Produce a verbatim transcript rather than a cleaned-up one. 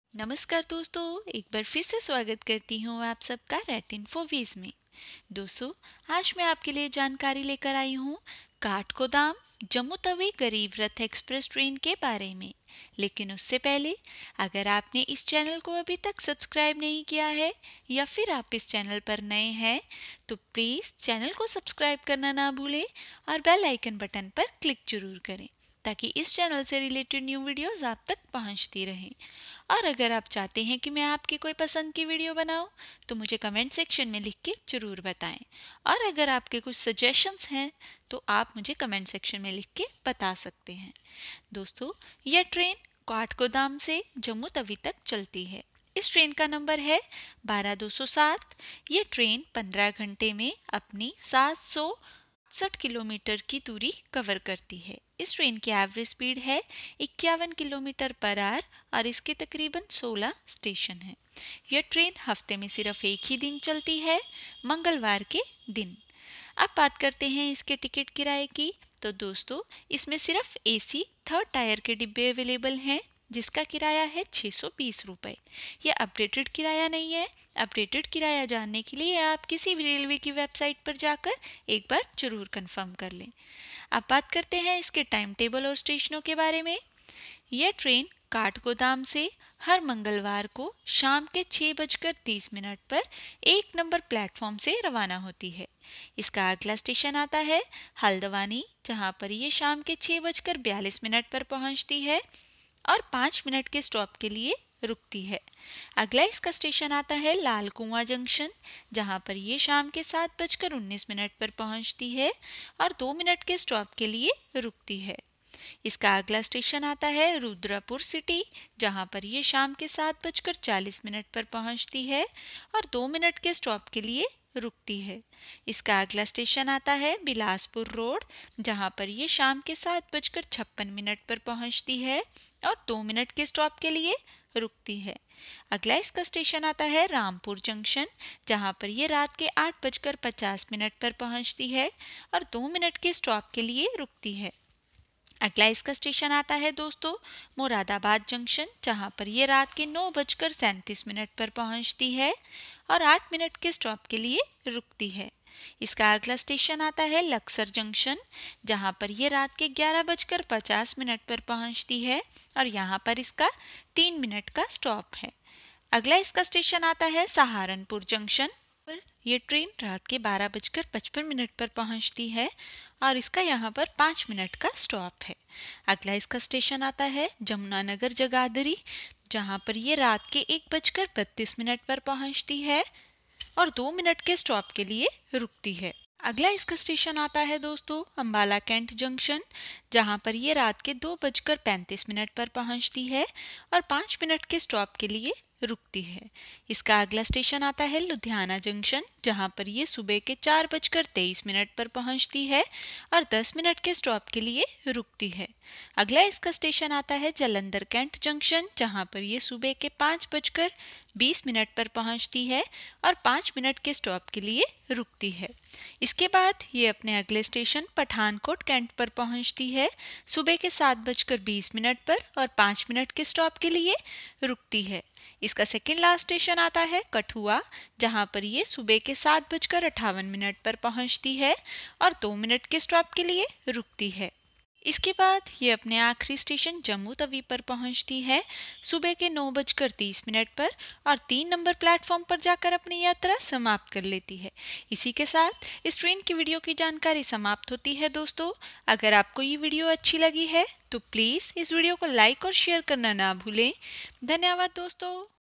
नमस्कार दोस्तों, एक बार फिर से स्वागत करती हूँ आप सबका रैट इन्फोवीज में। दोस्तों, आज मैं आपके लिए जानकारी लेकर आई हूँ काठगोदाम जम्मू तवी गरीब रथ एक्सप्रेस ट्रेन के बारे में। लेकिन उससे पहले, अगर आपने इस चैनल को अभी तक सब्सक्राइब नहीं किया है या फिर आप इस चैनल पर नए हैं, तो प्लीज़ चैनल को सब्सक्राइब करना ना भूलें और बेल आइकन बटन पर क्लिक जरूर करें, ताकि इस चैनल से रिलेटेड न्यू वीडियोस आप तक पहुंचती रहें। और अगर आप चाहते हैं कि मैं आपकी कोई पसंद की वीडियो बनाऊं, तो मुझे कमेंट सेक्शन में लिख के ज़रूर बताएं। और अगर आपके कुछ सजेशंस हैं, तो आप मुझे कमेंट सेक्शन में लिख के बता सकते हैं। दोस्तों, यह ट्रेन काठगोदाम से जम्मू तवी तक चलती है। इस ट्रेन का नंबर है बारह दो सौ सात। ये ट्रेन पंद्रह घंटे में अपनी सात सौ साठ किलोमीटर की दूरी कवर करती है। इस ट्रेन की एवरेज स्पीड है इक्यावन किलोमीटर पर आवर और इसके तकरीबन सोलह स्टेशन हैं। यह ट्रेन हफ्ते में सिर्फ एक ही दिन चलती है, मंगलवार के दिन। अब बात करते हैं इसके टिकट किराए की। तो दोस्तों, इसमें सिर्फ एसी थर्ड टायर के डिब्बे अवेलेबल हैं, जिसका किराया है छः सौ बीस रुपये। यह अपडेटेड किराया नहीं है। अपडेटेड किराया जानने के लिए आप किसी भी रेलवे की वेबसाइट पर जाकर एक बार जरूर कंफर्म कर लें। अब बात करते हैं इसके टाइम टेबल और स्टेशनों के बारे में। यह ट्रेन काठगोदाम से हर मंगलवार को शाम के छः बजकर तीस मिनट पर एक नंबर प्लेटफॉर्म से रवाना होती है। इसका अगला स्टेशन आता है हल्द्वानी, जहां पर ये शाम के छः बजकर बयालीस मिनट पर पहुंचती है और पाँच मिनट के स्टॉप के लिए रुकती है। अगला इसका स्टेशन आता है लाल कुआं जंक्शन, जहां पर ये शाम के सात बजकर उन्नीस मिनट पर पहुंचती है और दो मिनट के स्टॉप के लिए रुकती है। इसका अगला स्टेशन आता है रुद्रपुर सिटी, जहां पर ये शाम के सात बजकर चालीस मिनट पर पहुंचती है और दो मिनट के स्टॉप के लिए रुकती है। इसका अगला स्टेशन आता है बिलासपुर रोड, जहां पर ये शाम के सात बजकर छप्पन मिनट पर पहुंचती है और दो मिनट के स्टॉप के लिए रुकती है। अगला इसका स्टेशन आता है रामपुर जंक्शन, जहां पर ये रात के आठ बजकर पचास मिनट पर पहुंचती है और दो मिनट के स्टॉप के लिए रुकती है। अगला इसका स्टेशन आता है दोस्तों मुरादाबाद जंक्शन, जहां पर ये रात के नौ बजकर सैंतीस मिनट पर पहुंचती है और आठ मिनट के स्टॉप के लिए रुकती है। इसका अगला स्टेशन आता है लक्सर जंक्शन, जहां पर ये रात के ग्यारह बजकर पचास मिनट पर पहुंचती है और यहां पर इसका तीन मिनट का स्टॉप है। अगला इसका स्टेशन आता है सहारनपुर जंक्शन पर यह ट्रेन रात के बारह बजकर पचपन मिनट पर पहुंचती है और इसका यहाँ पर पाँच मिनट का स्टॉप है। अगला इसका स्टेशन आता है जमुनानगर जगाधरी, जहाँ पर ये रात के एक बजकर बत्तीस मिनट पर पहुंचती है और दो मिनट के स्टॉप के लिए रुकती है। अगला इसका स्टेशन आता है दोस्तों अम्बाला कैंट जंक्शन, जहाँ पर ये रात के दो बजकर पैंतीस मिनट पर पहुंचती है और पाँच मिनट के स्टॉप के लिए रुकती है। इसका अगला स्टेशन आता है लुधियाना जंक्शन, जहाँ पर ये सुबह के चार बजकर तेईस मिनट पर पहुंचती है और दस मिनट के स्टॉप के लिए रुकती है। अगला इसका स्टेशन आता है जलंधर कैंट जंक्शन, जहाँ पर ये सुबह के पाँच बजकर बीस मिनट पर पहुंचती है और पाँच मिनट के स्टॉप के लिए रुकती है। इसके बाद ये अपने अगले स्टेशन पठानकोट कैंट पर पहुंचती है सुबह के सात बजकर बीस मिनट पर और पाँच मिनट के स्टॉप के लिए रुकती है। इसका सेकेंड लास्ट स्टेशन आता है कठुआ, जहाँ पर ये सुबह के सात बजकर अट्ठावन मिनट पर पहुंचती है और दो मिनट के स्टॉप के लिए रुकती है। इसके बाद ये अपने आखिरी स्टेशन जम्मू तवी पर पहुंचती है सुबह के नौ बजकर तीस मिनट पर और तीन नंबर प्लेटफॉर्म पर जाकर अपनी यात्रा समाप्त कर लेती है। इसी के साथ इस ट्रेन की वीडियो की जानकारी समाप्त होती है। दोस्तों, अगर आपको ये वीडियो अच्छी लगी है तो प्लीज़ इस वीडियो को लाइक और शेयर करना ना भूलें। धन्यवाद दोस्तों।